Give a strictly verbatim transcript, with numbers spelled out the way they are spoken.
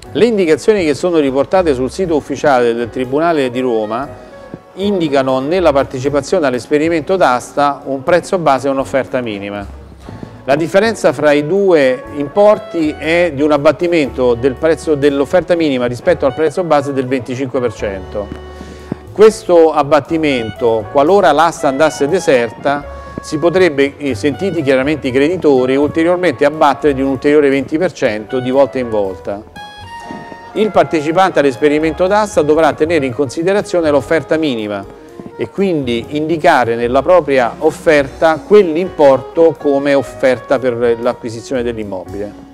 Le indicazioni che sono riportate sul sito ufficiale del Tribunale di Roma indicano nella partecipazione all'esperimento d'asta un prezzo base e un'offerta minima. La differenza fra i due importi è di un abbattimento del prezzo dell'offerta minima rispetto al prezzo base del venticinque per cento. Questo abbattimento, qualora l'asta andasse deserta, si potrebbe, sentiti chiaramente i creditori, ulteriormente abbattere di un ulteriore venti per cento di volta in volta. Il partecipante all'esperimento d'asta dovrà tenere in considerazione l'offerta minima e quindi indicare nella propria offerta quell'importo come offerta per l'acquisizione dell'immobile.